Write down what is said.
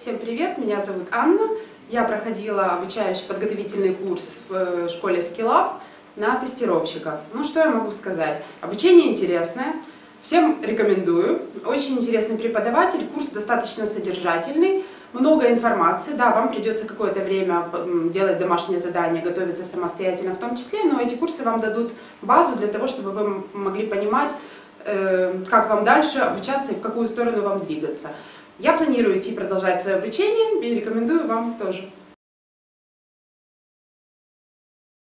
Всем привет, меня зовут Анна. Я проходила обучающий подготовительный курс в школе Skillup на тестировщиков. Ну что я могу сказать? Обучение интересное, всем рекомендую. Очень интересный преподаватель, курс достаточно содержательный, много информации. Да, вам придется какое-то время делать домашние задания, готовиться самостоятельно в том числе, но эти курсы вам дадут базу для того, чтобы вы могли понимать, как вам дальше обучаться и в какую сторону вам двигаться. Я планирую идти продолжать свое обучение и рекомендую вам тоже.